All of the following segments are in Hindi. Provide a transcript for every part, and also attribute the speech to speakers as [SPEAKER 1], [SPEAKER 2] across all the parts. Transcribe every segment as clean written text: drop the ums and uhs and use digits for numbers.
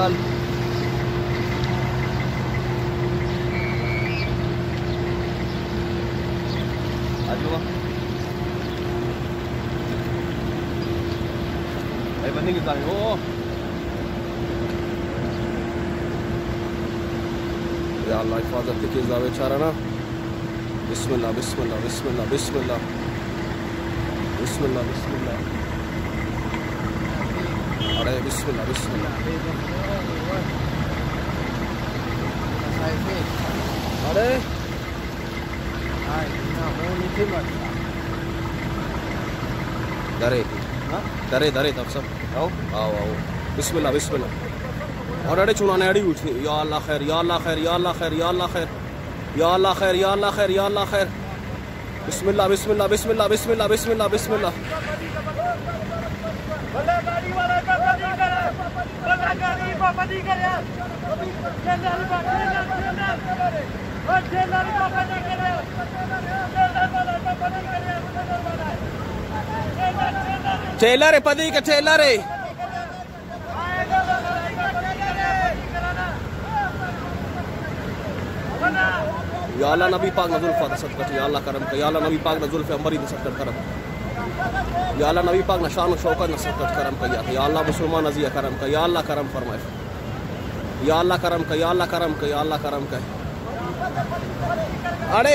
[SPEAKER 1] चल बंदी कितना है वो या अल्लाह हिफाजत की जावे चारा ना बिस्मिल्लाह बिस्मिल्लाह बिस्मिल्लाह बिस्मिल्लाह बिस्मिल्लाह बिस्मिल्लाह अरे बिस्मिल्लाह बिस्मिल्लाह अरे दरे दरे दरे तब सब आओ आओ आओ बिस्मिल्लाह बिस्मिल्लाह और अड़े चुनाने अड़ी उठी या अल्लाह खैर या अल्लाह खैर या अल्लाह खैर या अल्लाह खैर या अल्लाह खैर या अल्लाह खैर या अल्लाह खैर बिस्मिल्लाह बिस्मिल्लाह बिस्मिल्लाह बिस्मिल्लाह बिस्मिल्लाह बिस्मिल्लाह टेलर पदी का टेलर है या अल्लाह नबी पाक नजुल फा सदकत या अल्लाह करम का या अल्लाह नबी पाक नजुल फे अंबरी सदकत करम या अल्लाह नबी पाक नशान शौकत सदकत करम का या अल्लाह मुसलमान अजिया करम का या अल्लाह करम फरमाए या अल्लाह करम का या अल्लाह करम का या अल्लाह करम का अरे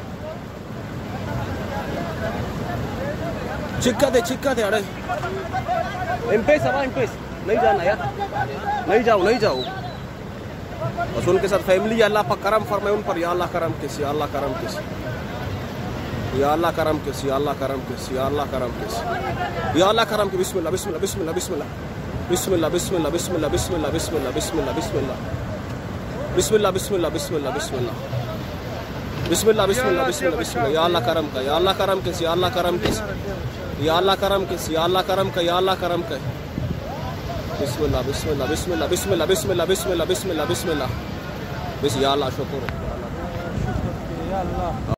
[SPEAKER 1] चिक्का दे अरे एम्पेस अब एम्पेस नहीं जाना यार नहीं जाओ बस उनके साथ फैमिली अल्लाह पर करम फरमाए उन पर या अल्लाह करम किस या अल्लाह करम किस या अल्लाह करम किस या अल्लाह करम किस या अल्लाह करम किस या अल्लाह करम किस बिस्मिल्लाह बिस्मिल्लाह बिस्मिल्लाह बिस्मिल्लाह बिस्मिल्लाह बिस्मिल्लाह बिस्मिल्लाह बिस्मिल्लाह बिस्मिल्लाह बिस्मिल्लाह बिस्मिल्लाह बिस्मिल्लाह बिस्मिल्लाह बिस्मिल्लाह बिस्मिल्लाह बिस्मिल्लाह बिस्मिल्लाह बिस्मिल्लाह बिस्मिल्लाह या अल्लाह करम का या अल्लाह करम किस या अल्लाह करम किस या अल्लाह करम किस या अल्लाह करम का या अल्लाह करम का बिस्मिल्लाह बिस्मिल्लाह बिस्मिल्लाह बिस्मिल्लाह बिस्मिल्लाह बिस्मिल्लाह बिस्मिल्लाह बिस्मिल्लाह बिस या अल्लाह शुक्र